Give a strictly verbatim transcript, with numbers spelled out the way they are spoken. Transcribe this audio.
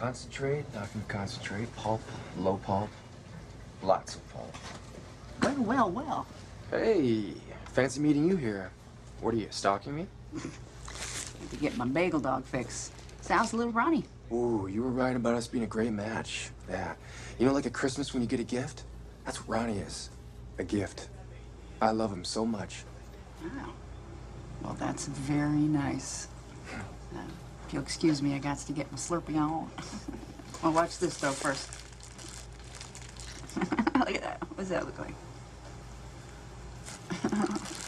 Concentrate, not gonna concentrate. Pulp, low pulp, lots of pulp. Well, well, well. Hey, fancy meeting you here. What are you, stalking me? Need to get my bagel dog fix. Sounds a little runny. Ooh, you were right about us being a great match. Yeah. You know, like at Christmas when you get a gift? That's what Ronnie is. A gift. I love him so much. Wow. Well, that's very nice. Uh, if you'll excuse me, I got to get my Slurpee on. Well, watch this, though, first. Look at that. What does that look like?